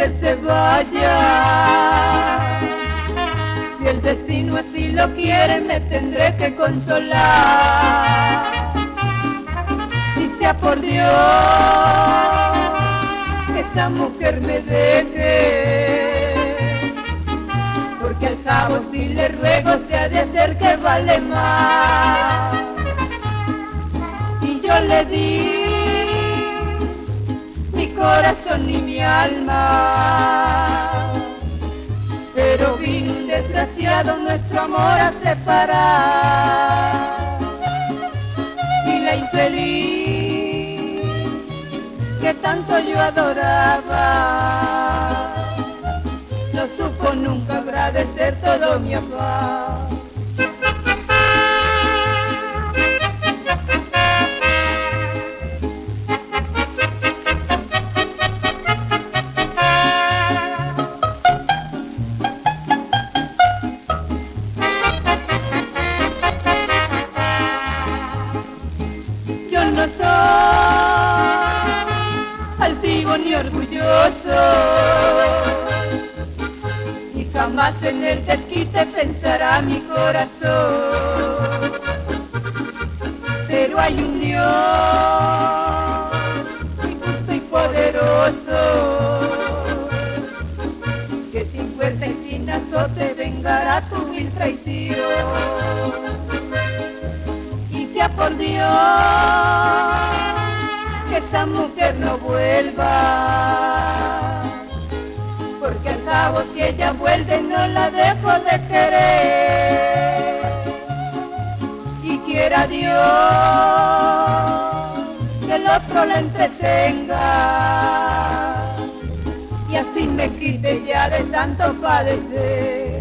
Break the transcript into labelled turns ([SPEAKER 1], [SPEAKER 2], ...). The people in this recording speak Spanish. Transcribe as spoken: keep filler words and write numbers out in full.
[SPEAKER 1] que se vaya. Si el destino así lo quiere, me tendré que consolar. Y sea por Dios que esa mujer me deje, porque al cabo si le ruego se ha de hacer que vale más. Y yo le di mi corazón y mi alma, pero vino un desgraciado nuestro amor a separar. Y la infeliz que tanto yo adoraba no supo nunca agradecer todo mi afán. Yo no soy altivo ni orgulloso, y jamás en el desquite pensará mi corazón. Pero hay un Dios muy justo y poderoso, que sin fuerza y sin azote vengará tu vil traición. Y sea por Dios que esa mujer no vuelva, porque al cabo si ella vuelve no la dejo de querer. Y quiera Dios que el otro la entretenga, y así me quite ya de tanto padecer.